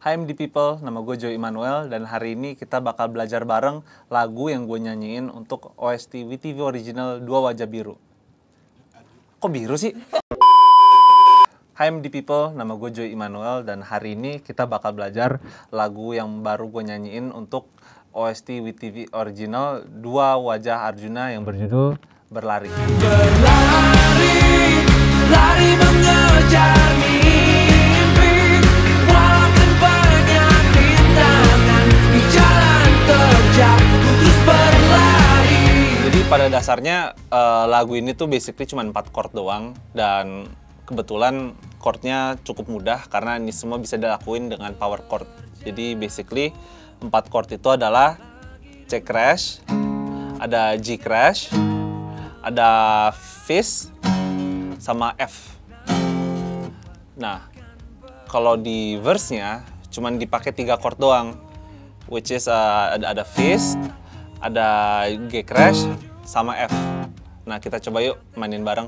Hai MD People, nama gue Joy Immanuel dan hari ini kita bakal belajar bareng lagu yang gue nyanyiin untuk OST WeTV Original Dua Wajah Biru. Kok biru sih? Hai MD People, nama gue Joy Immanuel dan hari ini kita bakal belajar lagu yang baru gue nyanyiin untuk OST WeTV Original Dua Wajah Arjuna yang berjudul Berlari. Berlari, lari mengejar mimpi, walaupun banyak rintangan di jalan terjal, terus berlari. Jadi pada dasarnya lagu ini tuh basically cuma 4 chord doang dan kebetulan chordnya cukup mudah karena ini semua bisa dilakuin dengan power chord. Jadi basically 4 chord itu adalah C crash, ada G crash, ada Fis, sama F. Nah, kalau di verse-nya cuman dipakai 3 chord doang, which is ada Fis, ada G crash, sama F. Nah, kita coba yuk mainin bareng.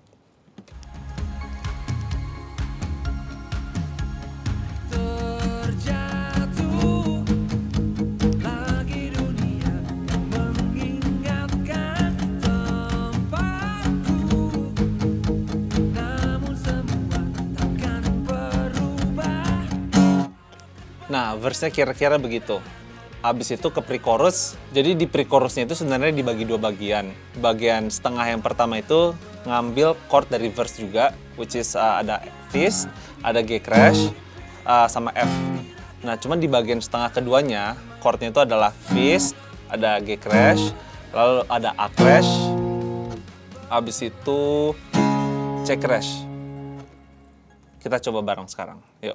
Nah, verse-nya kira-kira begitu. Habis itu ke pre-chorus. Jadi di pre-chorusnya itu sebenarnya dibagi 2 bagian. Bagian setengah yang pertama itu ngambil chord dari verse juga, which is ada Fis, ada G crash, sama F. Nah, cuman di bagian setengah keduanya, chordnya itu adalah Fis, ada G crash, lalu ada A crash, habis itu C crash. Kita coba bareng sekarang, yuk.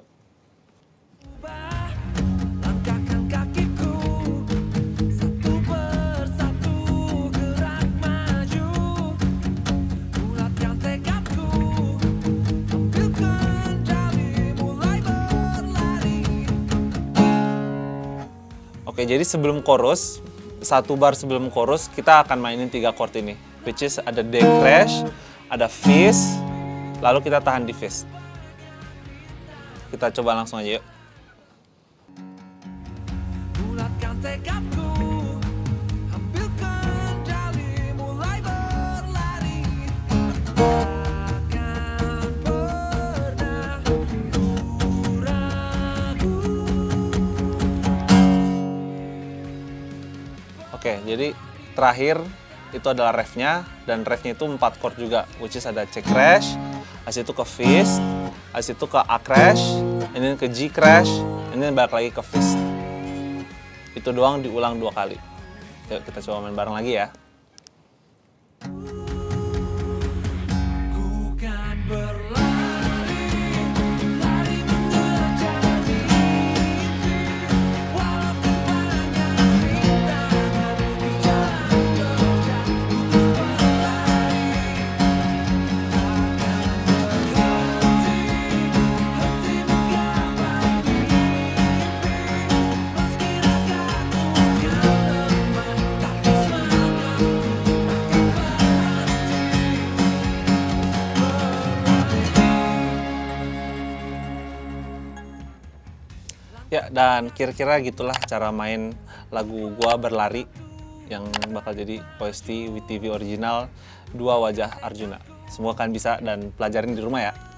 Oke, jadi sebelum chorus, 1 bar sebelum chorus, kita akan mainin 3 chord ini. Which is ada D crash, ada Fis, lalu kita tahan di Fis. Kita coba langsung aja yuk. Bulatkan tekadku, ambil kendali, mulai berlari. Takkan pernah ragu. Oke, jadi terakhir itu adalah refnya, dan refnya itu 4 chord juga, which is ada C crash, habis itu ke Fis, habis itu ke A crash, ini ke G crash, ini balik lagi ke Fis. Itu doang diulang 2 kali. Yuk kita coba main bareng lagi ya. Ku kan berlari, lari mengejar mimpi, walaupun banyak rintangan di jalan terjal, terus berlari. Takkan berhenti, henti menggapai mimpi, meski ragaku yang lemah, tapi semangatku takkan berhenti. Ya, dan kira-kira gitulah cara main lagu gua Berlari yang bakal jadi OST WeTV Original Dua Wajah Arjuna. Semua kan bisa dan pelajarin di rumah ya.